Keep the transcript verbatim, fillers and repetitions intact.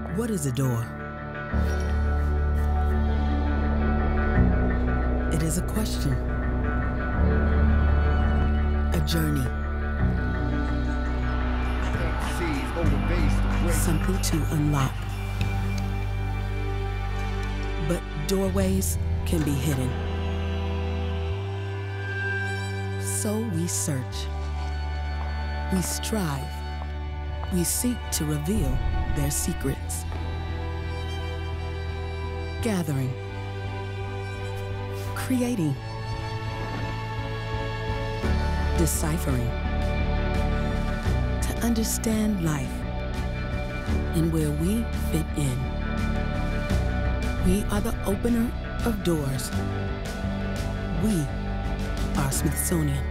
What is a door? It is a question, a journey, something to unlock. But doorways can be hidden. So we search, we strive, we seek to reveal their secrets. Gathering, creating, deciphering, to understand life and where we fit in. We are the opener of doors. We are Smithsonian.